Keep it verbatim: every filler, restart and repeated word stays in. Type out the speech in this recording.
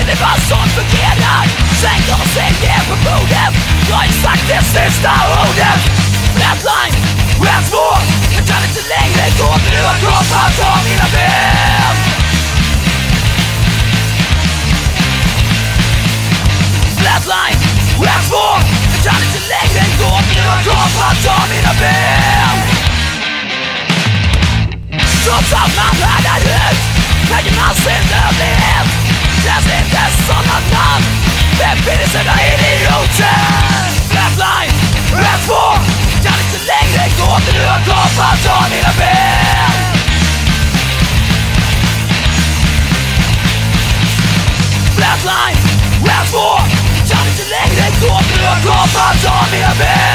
det vad som fungerar. Släng dem och släng ner på bordet. Jag har sagt det sista ordet. Flatline, skämt två. Jag kan inte längre gå, men du har kapat av mina ben. Flatline, skämt två. Jag kan inte längre gå, men du har kapat av mina ben. Trots att man härdar ut, lägger man sin dödlighet. Känns inte som något namn, befinner sig där idioten. Flatline, ett, två. Kan inte längre gå, men du har kapat av mina ben. Flatline, ett, två. Kan inte längre gå, men du har kapat av mina ben.